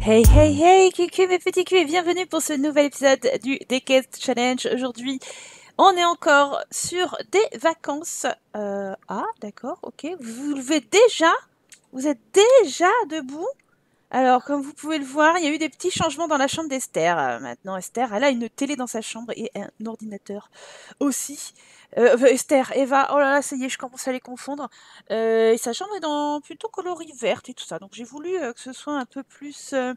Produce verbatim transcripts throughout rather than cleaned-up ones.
Hey hey hey, cucu mes petits culs et bienvenue pour ce nouvel épisode du Decade Challenge. Aujourd'hui, on est encore sur des vacances. Euh, ah, d'accord, ok. Vous vous levez déjà? Vous êtes déjà debout? Alors, comme vous pouvez le voir, il y a eu des petits changements dans la chambre d'Esther. Euh, maintenant, Esther, elle a une télé dans sa chambre et un ordinateur aussi. Euh, euh, Esther, Eva, oh là là, ça y est, je commence à les confondre. Euh, et sa chambre est dans plutôt coloris verte et tout ça. Donc, j'ai voulu euh, que ce soit un peu plus euh,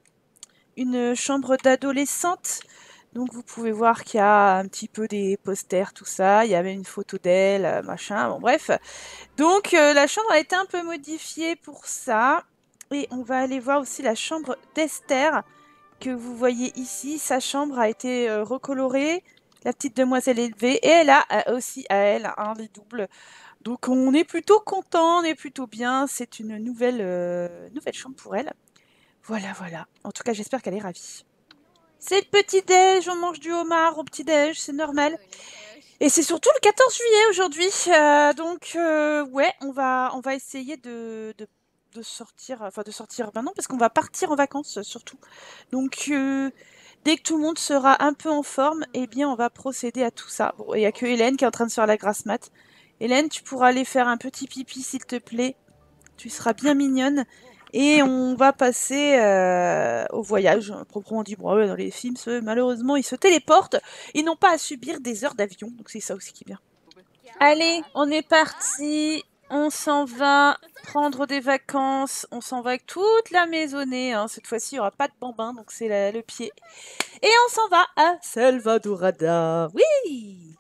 une chambre d'adolescente. Donc, vous pouvez voir qu'il y a un petit peu des posters, tout ça. Il y avait une photo d'elle, euh, machin. Bon, bref. Donc, euh, la chambre a été un peu modifiée pour ça. Et on va aller voir aussi la chambre d'Esther que vous voyez ici. Sa chambre a été euh, recolorée. La petite demoiselle élevée. Et elle a euh, aussi à elle un lit double. Donc on est plutôt content, on est plutôt bien. C'est une nouvelle, euh, nouvelle chambre pour elle. Voilà, voilà. En tout cas, j'espère qu'elle est ravie. C'est le petit-déj, on mange du homard au petit-déj, c'est normal. Et c'est surtout le quatorze juillet aujourd'hui. euh, donc, euh, ouais, on va, on va essayer de, de, de sortir, enfin de sortir maintenant, parce qu'on va partir en vacances euh, surtout. Donc, euh, dès que tout le monde sera un peu en forme, eh bien, on va procéder à tout ça. Bon, il n'y a que Hélène qui est en train de faire la grasse mat. Hélène, tu pourras aller faire un petit pipi, s'il te plaît. Tu seras bien mignonne. Et on va passer euh, au voyage, proprement dit. Bon, ouais, dans les films, ceux, malheureusement, ils se téléportent. Ils n'ont pas à subir des heures d'avion. Donc c'est ça aussi qui est bien. Allez, on est parti. On s'en va prendre des vacances. On s'en va avec toute la maisonnée. Hein. Cette fois-ci, il n'y aura pas de bambin, donc c'est la- le pied. Et on s'en va à Salvadorada. Oui!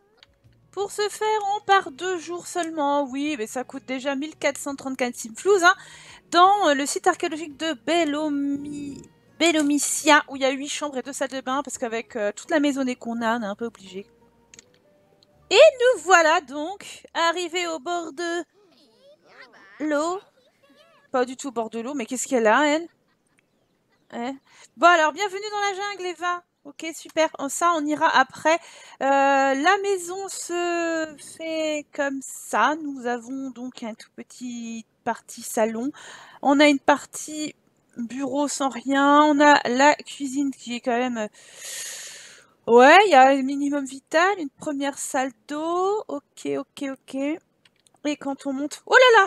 Pour ce faire, on part deux jours seulement. Oui, mais ça coûte déjà mille quatre cent trente-quatre simflouz. Hein, dans euh, le site archéologique de Bellomi... Bellomicia, où il y a huit chambres et deux salles de bain, parce qu'avec euh, toute la maisonnée qu'on a, on est un peu obligé. Et nous voilà donc arrivés au bord de l'eau. Pas du tout au bord de l'eau, mais qu'est-ce qu'elle a, elle hein Bon alors, bienvenue dans la jungle, Eva. Ok, super. Oh, ça, on ira après. Euh, la maison se fait comme ça. Nous avons donc un tout petit partie salon. On a une partie bureau sans rien. On a la cuisine qui est quand même... euh, Ouais, il y a un minimum vital. Une première salle d'eau. Ok, ok, ok. Et quand on monte... Oh là là!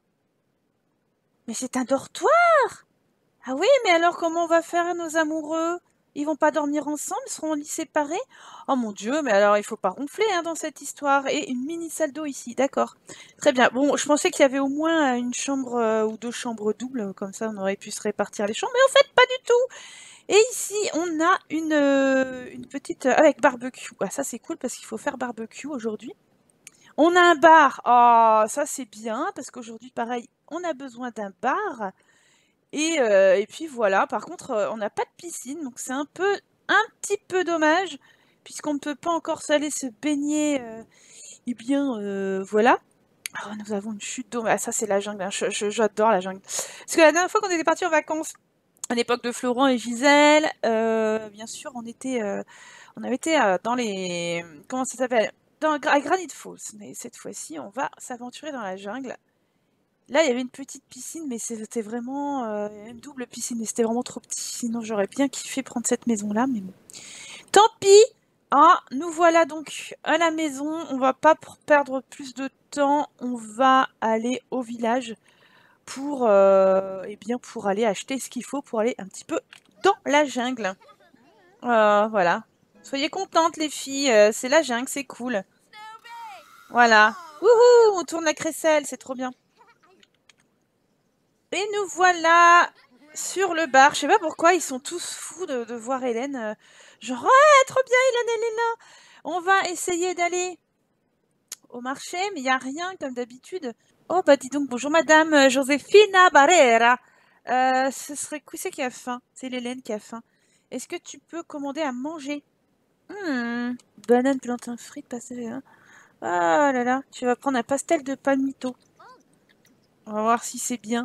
Mais c'est un dortoir! Ah oui, mais alors comment on va faire nos amoureux? Ils vont pas dormir ensemble? Ils seront en lit séparés? Oh mon Dieu, mais alors il faut pas ronfler hein, dans cette histoire. Et une mini salle d'eau ici, d'accord. Très bien. Bon, je pensais qu'il y avait au moins une chambre euh, ou deux chambres doubles, comme ça on aurait pu se répartir les chambres, mais en fait pas du tout. Et ici, on a une, euh, une petite... euh, avec barbecue. Ah, ça c'est cool parce qu'il faut faire barbecue aujourd'hui. On a un bar. Ah, ça c'est bien parce qu'aujourd'hui, pareil, on a besoin d'un bar. Et, euh, et puis voilà, par contre, euh, on n'a pas de piscine, donc c'est un peu, un petit peu dommage, puisqu'on ne peut pas encore aller se baigner. Euh, eh bien, euh, voilà. Ah, nous avons une chute d'eau. Ah, ça, c'est la jungle. Hein. Je- je- J'adore la jungle. Parce que la dernière fois qu'on était partis en vacances, à l'époque de Florent et Gisèle, euh, bien sûr, on était, euh, on avait été euh, dans les, comment ça s'appelle? Dans, à Granite Falls. Mais cette fois-ci, on va s'aventurer dans la jungle. Là, il y avait une petite piscine, mais c'était vraiment euh, une double piscine, mais c'était vraiment trop petit. Sinon, j'aurais bien kiffé prendre cette maison-là, mais bon. Tant pis! Ah, nous voilà donc à la maison. On va pas pr- perdre plus de temps. On va aller au village pour, euh, eh bien, pour aller acheter ce qu'il faut pour aller un petit peu dans la jungle. Euh, voilà. Soyez contentes, les filles. euh, c'est la jungle, c'est cool. Voilà. Wouhou! On tourne la crécelle, c'est trop bien. Et nous voilà sur le bar. Je sais pas pourquoi ils sont tous fous de, de voir Hélène. euh, genre, ouais, trop bien, Hélène, elle est là. On va essayer d'aller au marché, mais il n'y a rien comme d'habitude. Oh, bah dis donc, bonjour madame euh, Josefina Barrera. Euh, ce serait qui c'est qui a faim? C'est l'Hélène qui a faim. Est-ce que tu peux commander à manger? Hmm, banane, plantain, frites, pastel. Hein. Ah là là, tu vas prendre un pastel de palmito. On va voir si c'est bien.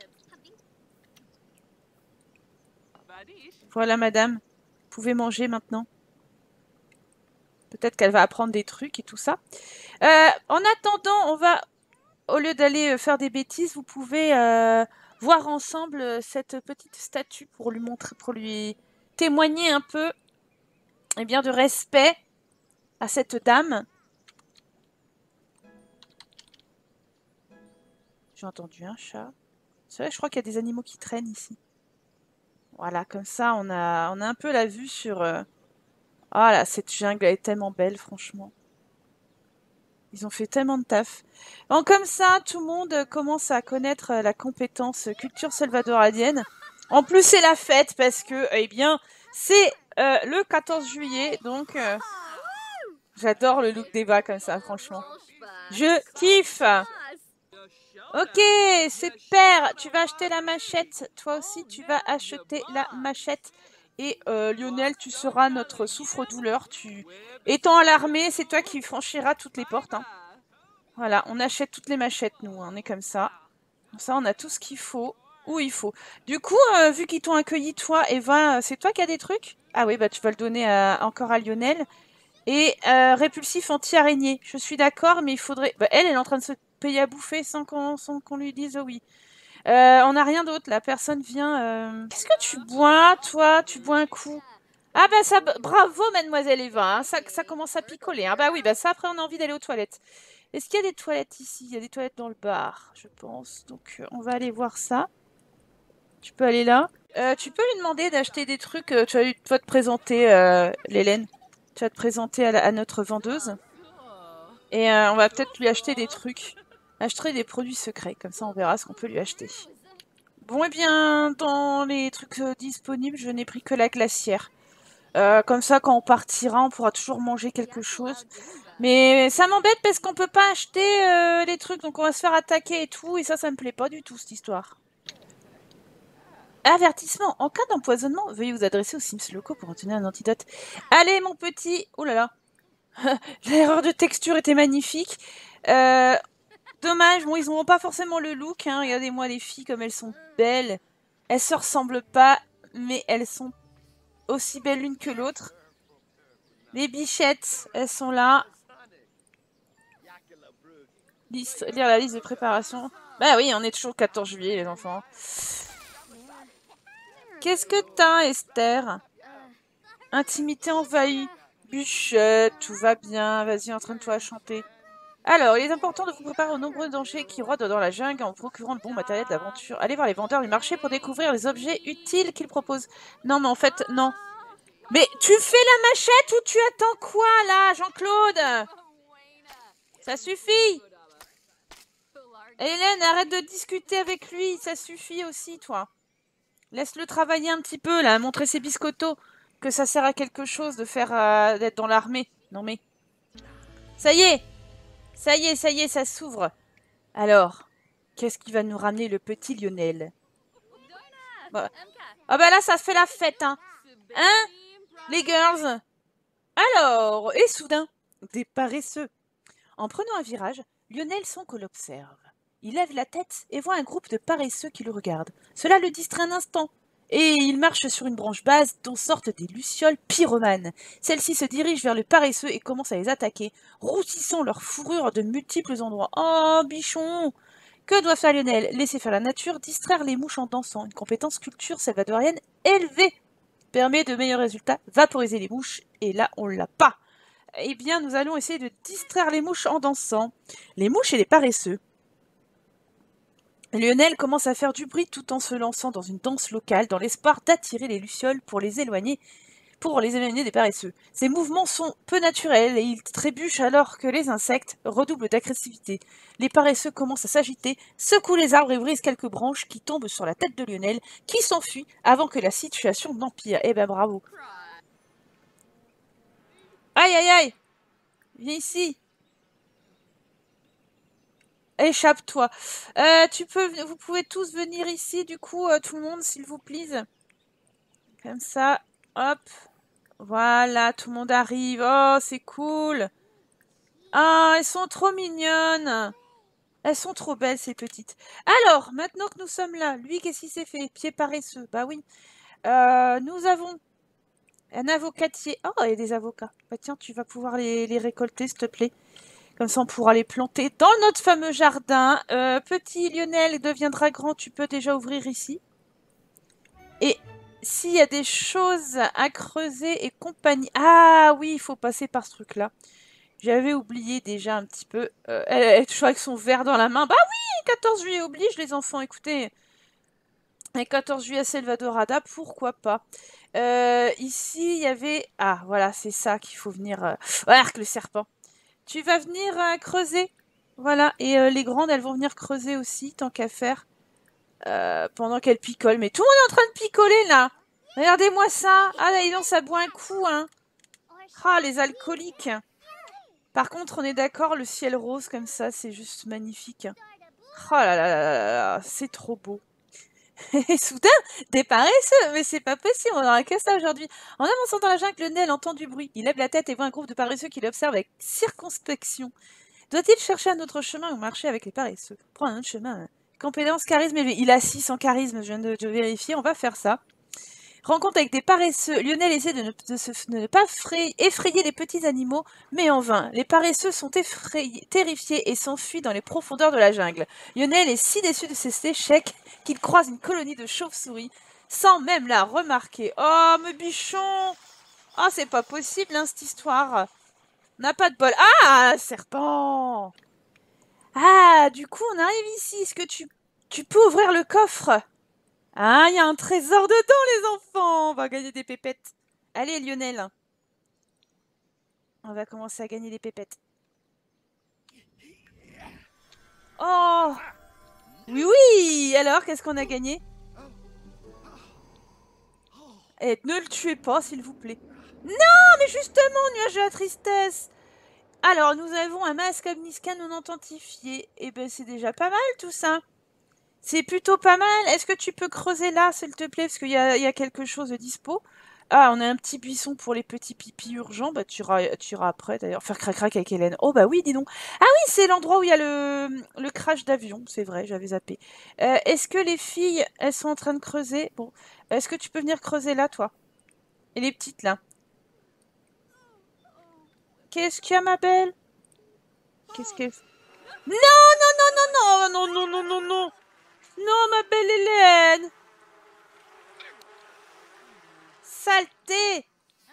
Voilà madame, vous pouvez manger maintenant. Peut-être qu'elle va apprendre des trucs et tout ça. Euh, en attendant, on va, au lieu d'aller euh, faire des bêtises, vous pouvez euh, voir ensemble euh, cette petite statue pour lui montrer, pour lui témoigner un peu eh bien, de respect à cette dame. J'ai entendu un chat. C'est vrai, je crois qu'il y a des animaux qui traînent ici. Voilà, comme ça, on a, on a un peu la vue sur... euh, Ah là, cette jungle, elle est tellement belle, franchement. Ils ont fait tellement de taf. Bon, comme ça, tout le monde euh, commence à connaître euh, la compétence euh, culture salvadorienne. En plus, c'est la fête parce que, eh bien, c'est euh, le quatorze juillet, donc euh, j'adore le look d'Eva comme ça, franchement. Je kiffe. Ok, super. Tu vas acheter la machette. Toi aussi, tu vas acheter la machette. Et euh, Lionel, tu seras notre souffre-douleur. Tu... Étant à l'armée, c'est toi qui franchiras toutes les portes. Hein. Voilà, on achète toutes les machettes, nous. Hein, on est comme ça. Comme ça, on a tout ce qu'il faut, où il faut. Du coup, euh, vu qu'ils t'ont accueilli, toi, Eva, c'est toi qui as des trucs? Ah oui, bah tu vas le donner à- encore à Lionel. Et euh, répulsif anti-araignée. Je suis d'accord, mais il faudrait... Bah, elle, elle est en train de se payer à bouffer sans qu'on sans qu'on lui dise oui. Euh, on n'a rien d'autre, la personne vient... euh, Qu'est-ce que tu bois, toi? Tu bois un coup? Ah bah ça... Bravo, mademoiselle Eva, hein, ça, ça commence à picoler. Hein. Bah oui, bah ça, après, on a envie d'aller aux toilettes. Est-ce qu'il y a des toilettes ici? Il y a des toilettes dans le bar, je pense. Donc, euh, on va aller voir ça. Tu peux aller là. Euh, tu peux lui demander d'acheter des trucs. euh, tu vas, lui- tu vas te présenter, euh, Lélène. Tu vas te présenter à, la- à notre vendeuse. Et euh, on va peut-être lui acheter des trucs. Acheter des produits secrets. Comme ça, on verra ce qu'on peut lui acheter. Bon, eh bien, dans les trucs euh, disponibles, je n'ai pris que la glacière. Euh, comme ça, quand on partira, on pourra toujours manger quelque chose. Mais ça m'embête parce qu'on peut pas acheter euh, les trucs, donc on va se faire attaquer et tout. Et ça, ça me plaît pas du tout, cette histoire. Avertissement. En cas d'empoisonnement, veuillez vous adresser aux Sims locaux pour obtenir un antidote. Allez, mon petit. Oh là là. L'erreur de texture était magnifique. Euh, dommage, bon, ils n'ont pas forcément le look. Hein. Regardez-moi les filles comme elles sont belles. Elles se ressemblent pas, mais elles sont aussi belles l'une que l'autre. Les bichettes, elles sont là. Liste, lire la liste de préparation. Bah oui, on est toujours le quatorze juillet, les enfants. Qu'est-ce que t'as, Esther? Intimité envahie. Bûchette, tout va bien. Vas-y, entraîne-toi à chanter. Alors, il est important de vous préparer aux nombreux dangers qui rôdent dans la jungle en procurant le bon matériel de l'aventure. Allez voir les vendeurs du marché pour découvrir les objets utiles qu'ils proposent. Non, mais en fait, non. Mais tu fais la machette ou tu attends quoi, là, Jean-Claude? Ça suffit. Hélène, arrête de discuter avec lui. Ça suffit aussi, toi. Laisse-le travailler un petit peu, là, montrer ses biscottos. Que ça sert à quelque chose de faire euh, d'être dans l'armée. Non mais... Ça y est. Ça y est, ça y est, ça s'ouvre. Alors, qu'est-ce qui va nous ramener le petit Lionel? Bah, ah bah là, ça fait la fête, hein. Hein, les girls? Alors, et soudain, des paresseux. En prenant un virage, Lionel sent qu'on l'observe. Il lève la tête et voit un groupe de paresseux qui le regardent. Cela le distrait un instant. Et il marche sur une branche basse dont sortent des lucioles pyromanes. Celles-ci se dirigent vers le paresseux et commencent à les attaquer, rougissant leur fourrure de multiples endroits. Oh, bichon! Que doit faire Lionel? Laisser faire la nature, distraire les mouches en dansant. Une compétence culture salvadorienne élevée. Permet de meilleurs résultats, vaporiser les mouches, et là, on l'a pas. Eh bien, nous allons essayer de distraire les mouches en dansant. Les mouches et les paresseux. Lionel commence à faire du bruit tout en se lançant dans une danse locale dans l'espoir d'attirer les lucioles pour les éloigner, pour les éloigner des paresseux. Ses mouvements sont peu naturels et il trébuche alors que les insectes redoublent d'agressivité. Les paresseux commencent à s'agiter, secouent les arbres et brisent quelques branches qui tombent sur la tête de Lionel, qui s'enfuit avant que la situation n'empire. Eh ben bravo. Aïe aïe aïe! Viens ici! Échappe-toi. Euh, tu peux, vous pouvez tous venir ici, du coup, euh, tout le monde, s'il vous plaît. Comme ça, hop. Voilà, tout le monde arrive. Oh, c'est cool. Ah, elles sont trop mignonnes. Elles sont trop belles, ces petites. Alors, maintenant que nous sommes là, lui, qu'est-ce qu'il s'est fait? Pied paresseux. Bah oui. Euh, nous avons un avocatier. Oh, il y a des avocats. Bah tiens, tu vas pouvoir les, les récolter, s'il te plaît. Comme ça, on pourra les planter dans notre fameux jardin. Euh, petit Lionel deviendra grand, tu peux déjà ouvrir ici. Et s'il y a des choses à creuser et compagnie... Ah oui, il faut passer par ce truc-là. J'avais oublié déjà un petit peu. Euh, elle est toujours avec son verre dans la main. Bah oui, quatorze juillet oblige les enfants, écoutez. Et quatorze juillet Selvadorada, pourquoi pas. Euh, ici, il y avait... Ah, voilà, c'est ça qu'il faut venir... Euh... Voilà, le serpent. Tu vas venir euh, creuser. Voilà, et euh, les grandes, elles vont venir creuser aussi, tant qu'à faire. Euh, pendant qu'elles picolent. Mais tout le monde est en train de picoler, là. Regardez-moi ça. Ah, là, non, ça boit un coup, hein. Ah, les alcooliques. Par contre, on est d'accord, le ciel rose comme ça, c'est juste magnifique. Oh là là là là là, c'est trop beau. Et soudain, des paresseux, mais c'est pas possible, on n'aura que ça aujourd'hui. En avançant dans la jungle, le Nel entend du bruit. Il lève la tête et voit un groupe de paresseux qui l'observe avec circonspection. Doit-il chercher un autre chemin ou marcher avec les paresseux? Prendre un autre chemin. Compétence, charisme élevé. Il a six en charisme, je viens de, de vérifier, on va faire ça. Rencontre avec des paresseux. Lionel essaie de ne, de se, de ne pas frayer, effrayer les petits animaux, mais en vain. Les paresseux sont effrayés, terrifiés et s'enfuient dans les profondeurs de la jungle. Lionel est si déçu de ses échecs qu'il croise une colonie de chauves-souris, sans même la remarquer. Oh, mes bichons! Oh, c'est pas possible, hein, cette histoire. On n'a pas de bol. Ah, serpent! Ah, du coup, on arrive ici. Est-ce que tu, tu peux ouvrir le coffre? Ah, il y a un trésor dedans, les enfants! On va gagner des pépettes. Allez, Lionel. On va commencer à gagner des pépettes. Oh! Oui, oui! Alors, qu'est-ce qu'on a gagné? Eh, ne le tuez pas, s'il vous plaît. Non, mais justement, nuage de la tristesse! Alors, nous avons un masque omniscan non identifié. Eh ben, c'est déjà pas mal, tout ça. C'est plutôt pas mal. Est-ce que tu peux creuser là, s'il te plaît? Parce qu'il y a, y a quelque chose de dispo. Ah, on a un petit buisson pour les petits pipis urgents. Bah, tu iras, tu iras après, d'ailleurs. Faire crac-crac avec Hélène. Oh, bah oui, dis donc. Ah oui, c'est l'endroit où il y a le, le crash d'avion. C'est vrai, j'avais zappé. Euh, Est-ce que les filles, elles sont en train de creuser? Bon. Est-ce que tu peux venir creuser là, toi? Et les petites, là? Qu'est-ce qu'il y a, ma belle? Qu'est-ce que... Non, non, non, non, non, non, non, non, non, non. Non, ma belle Hélène. Saleté.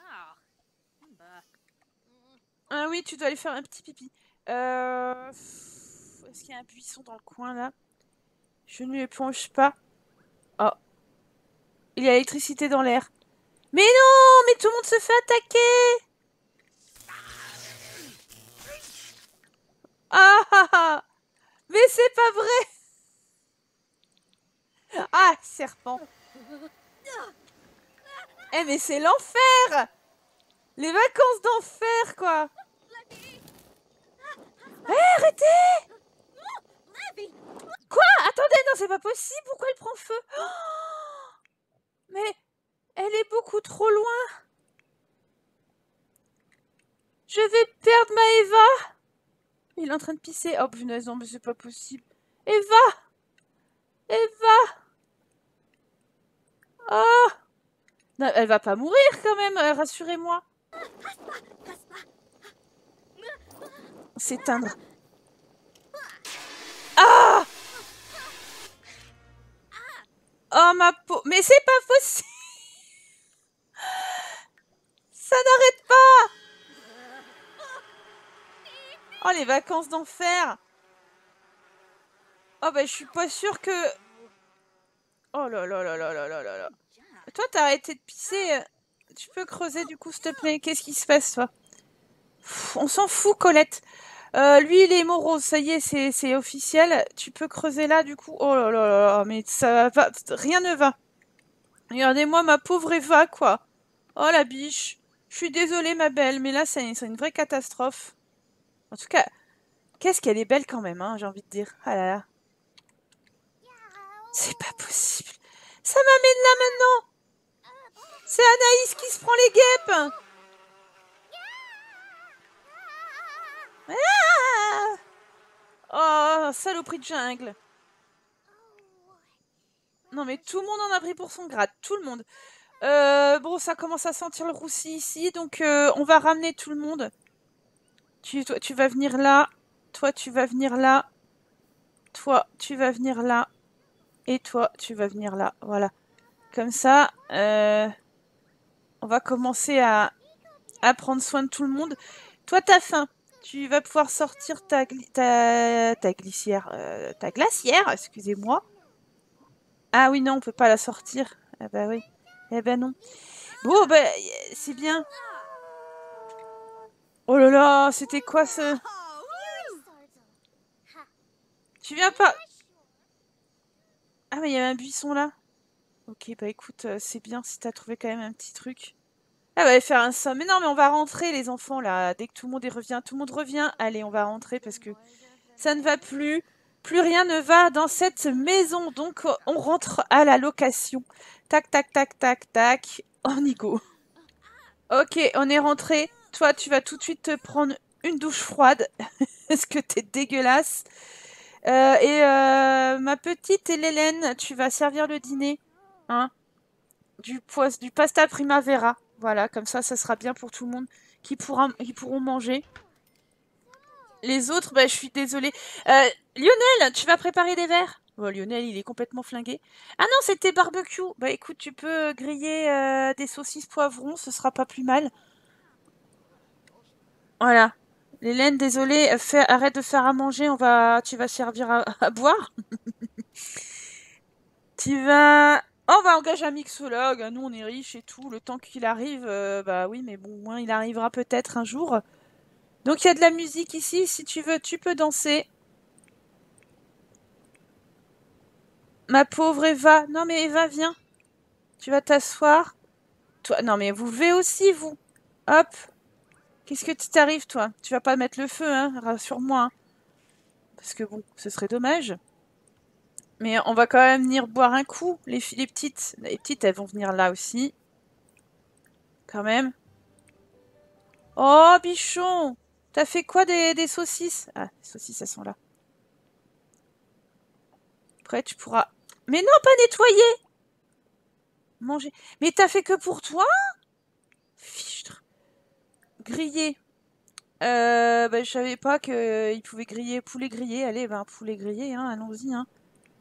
Ah oui, tu dois aller faire un petit pipi. Euh... Est-ce qu'il y a un buisson dans le coin, là? Je ne l'éponge pas. Oh. Il y a l'électricité dans l'air. Mais non, mais tout le monde se fait attaquer. Ah ah ah. Mais c'est pas vrai. Ah, serpent. Eh, mais c'est l'enfer. Les vacances d'enfer, quoi. Hé, hey, arrêtez. Quoi? Attendez, non, c'est pas possible. Pourquoi elle prend feu? Oh, mais elle est beaucoup trop loin. Je vais perdre ma Eva. Il est en train de pisser. Oh, punaise, non, mais c'est pas possible. Eva. Eva. Oh. Non, elle va pas mourir quand même, rassurez-moi. S'éteindre. Ah! Oh ma peau. Mais c'est pas possible. Ça n'arrête pas. Oh, les vacances d'enfer. Oh bah je suis pas sûre que... Oh là là là là là là là là. Toi t'as arrêté de pisser. Tu peux creuser du coup s'il te plaît. Qu'est-ce qui se passe toi? Pff, on s'en fout Colette. Euh, lui il est morose, ça y est, c'est officiel. Tu peux creuser là du coup. Oh là là là là, mais ça va, rien ne va. Regardez-moi ma pauvre Eva quoi. Oh la biche. Je suis désolée ma belle, mais là c'est une vraie catastrophe. En tout cas, qu'est-ce qu'elle est belle quand même, hein, j'ai envie de dire. Ah là là. C'est pas possible. Ça m'amène là maintenant. C'est Anaïs qui se prend les guêpes. Ah, oh, saloperie de jungle. Non mais tout le monde en a pris pour son grade. Tout le monde. Euh, bon, ça commence à sentir le roussi ici. Donc euh, on va ramener tout le monde. Tu, toi, tu vas venir là. toi, tu vas venir là. Toi, tu vas venir là. Et toi, tu vas venir là. Voilà. Comme ça, euh, on va commencer à, à prendre soin de tout le monde. Toi, t'as faim. Tu vas pouvoir sortir ta, gli- ta, ta glissière, euh, ta glacière, excusez-moi. Ah oui, non, on peut pas la sortir. Ah bah oui. Eh ben non. Bon, bah, c'est bien. Oh là là, c'était quoi ce... Tu viens pas... Ah mais il y avait un buisson là. Ok, bah écoute, euh, c'est bien si t'as trouvé quand même un petit truc. Ah bah, faire un somme. Mais non, mais on va rentrer les enfants là. Dès que tout le monde est revient, tout le monde revient. Allez, on va rentrer parce que ça ne va plus. Plus rien ne va dans cette maison. Donc on rentre à la location. Tac, tac, tac, tac, tac. On y go. Ok, on est rentré. Toi, tu vas tout de suite te prendre une douche froide. Est-ce que t'es dégueulasse? Euh, et euh, ma petite Hélène, tu vas servir le dîner. Hein? Du, pois- du pasta primavera. Voilà, comme ça, ça sera bien pour tout le monde qui, pourra, qui pourront manger. Les autres, bah, je suis désolée. Euh, Lionel, tu vas préparer des verres? Bon, Lionel, il est complètement flingué. Ah non, c'était barbecue. Bah écoute, tu peux griller euh, des saucisses poivrons, ce sera pas plus mal. Voilà. Hélène, désolée, fais- arrête de faire à manger, on va, tu vas servir à, à boire. Tu vas... Oh, on va engager un mixologue, nous on est riches et tout, le temps qu'il arrive, euh, bah oui, mais bon, au moins il arrivera peut-être un jour. Donc il y a de la musique ici, si tu veux, tu peux danser. Ma pauvre Eva. Non mais Eva, viens. Tu vas t'asseoir. Toi, non mais vous levez aussi, vous. Hop. Qu'est-ce que t'arrive, toi? Tu vas pas mettre le feu, hein, rassure-moi. Hein. Parce que bon, ce serait dommage. Mais on va quand même venir boire un coup, les filles, les petites. Les petites, elles vont venir là aussi. Quand même. Oh, bichon! T'as fait quoi des, des saucisses? Ah, les saucisses, elles sont là. Après, tu pourras... Mais non, pas nettoyer! Manger. Mais t'as fait que pour toi? Fichtre. Griller. Euh, bah, je savais pas qu'il pouvait griller poulet grillé. Allez, ben, poulet grillé, hein, allons-y, hein.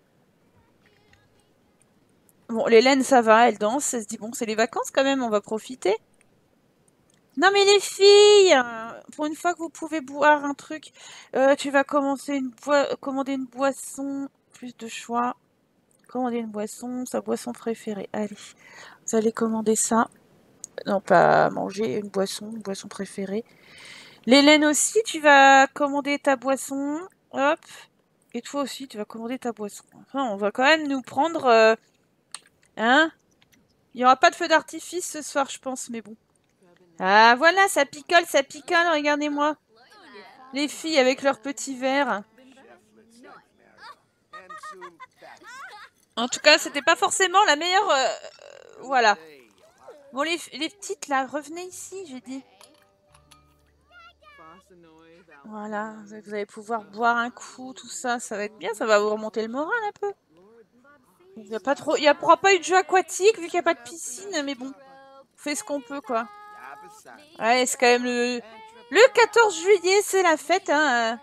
Bon, l'Hélène, ça va, elle danse, elle se dit, bon, c'est les vacances quand même, on va profiter. Non mais les filles, euh, pour une fois que vous pouvez boire un truc, euh, tu vas commencer une boi- commander une boisson, plus de choix. Commander une boisson, sa boisson préférée. Allez, vous allez commander ça. Non, pas manger, une boisson, une boisson préférée. L'Hélène aussi, tu vas commander ta boisson. Hop. Et toi aussi, tu vas commander ta boisson. Enfin, on va quand même nous prendre... euh, hein? Il n'y aura pas de feu d'artifice ce soir, je pense, mais bon. Ah, voilà, ça picole, ça picole, regardez-moi. Les filles avec leurs petits verres. En tout cas, c'était pas forcément la meilleure... euh, euh, voilà. Bon, les, les petites, là, revenez ici, j'ai dit. Voilà, vous allez pouvoir boire un coup, tout ça, ça va être bien, ça va vous remonter le moral un peu. Il n'y a pas trop, il n'y aura pas eu de jeu aquatique vu qu'il n'y a pas de piscine, mais bon, on fait ce qu'on peut, quoi. Ouais, c'est quand même le, le quatorze juillet, c'est la fête, hein.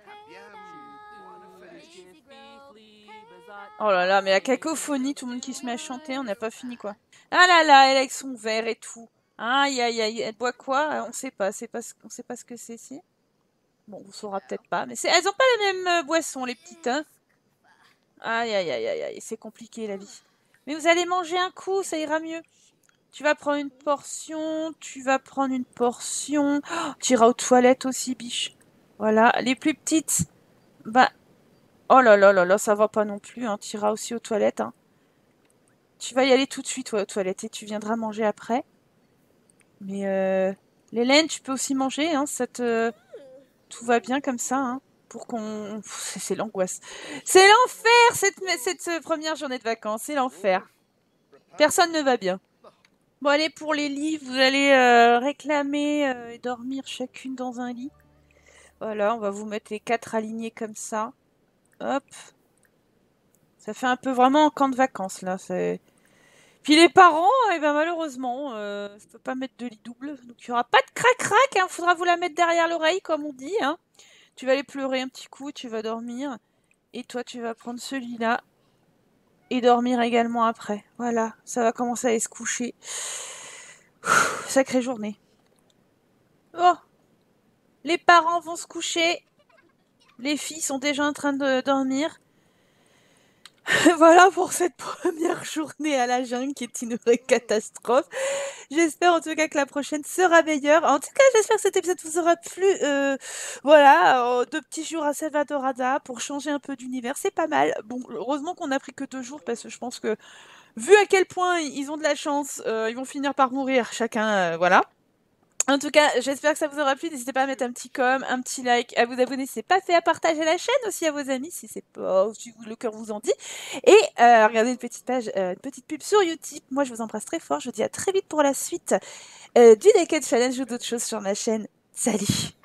Oh là là, mais la cacophonie, tout le monde qui se met à chanter, on n'a pas fini, quoi. Ah là là, elle avec son verre et tout. Aïe aïe aïe, elle boit quoi? On sait pas, c'est pas, ce- on sait pas ce que c'est, si. Bon, on saura peut-être pas, mais c'est, elles ont pas la même euh, boisson, les petites, hein. Aïe, aïe, aïe, aïe, aïe, c'est compliqué la vie. Mais vous allez manger un coup, ça ira mieux. Tu vas prendre une portion, tu vas prendre une portion. Oh, tu iras aux toilettes aussi, biche. Voilà, les plus petites, bah... Oh là là là là, ça va pas non plus, hein. Tu iras aussi aux toilettes, hein. Tu vas y aller tout de suite, ouais, aux toilettes, et tu viendras manger après. Mais euh... L'Hélène, tu peux aussi manger, hein, ça te... Tout va bien comme ça, hein. Pour qu'on... Pff, C'est c'est l'angoisse. C'est l'enfer, cette, cette euh, première journée de vacances, c'est l'enfer. Personne ne va bien. Bon, allez, pour les lits, vous allez euh, réclamer euh, et dormir chacune dans un lit. Voilà, on va vous mettre les quatre alignés comme ça. Hop. Ça fait un peu vraiment un camp de vacances, là. C'est... Puis les parents, eh ben, malheureusement, euh, je peux pas mettre de lit double. Donc il n'y aura pas de crac-crac, hein. Faudra vous la mettre derrière l'oreille, comme on dit, hein. Tu vas aller pleurer un petit coup, tu vas dormir. Et toi, tu vas prendre celui-là et dormir également après. Voilà, ça va commencer à aller se coucher. Sacrée journée. Oh, les parents vont se coucher. Les filles sont déjà en train de dormir. Voilà pour cette première journée à la jungle qui est une vraie catastrophe. J'espère en tout cas que la prochaine sera meilleure. En tout cas, j'espère que cet épisode vous aura plu. Euh, voilà, euh, deux petits jours à Salvadorada pour changer un peu d'univers, c'est pas mal. Bon, heureusement qu'on a pris que deux jours parce que je pense que vu à quel point ils ont de la chance, euh, ils vont finir par mourir chacun, euh, voilà. En tout cas, j'espère que ça vous aura plu. N'hésitez pas à mettre un petit com, un petit like, à vous abonner si c'est pas fait, à partager la chaîne aussi à vos amis si c'est pas, si le cœur vous en dit. Et euh, regardez une petite page, euh, une petite pub sur YouTube. Moi, je vous embrasse très fort. Je vous dis à très vite pour la suite euh, du Naked Challenge ou d'autres choses sur ma chaîne. Salut!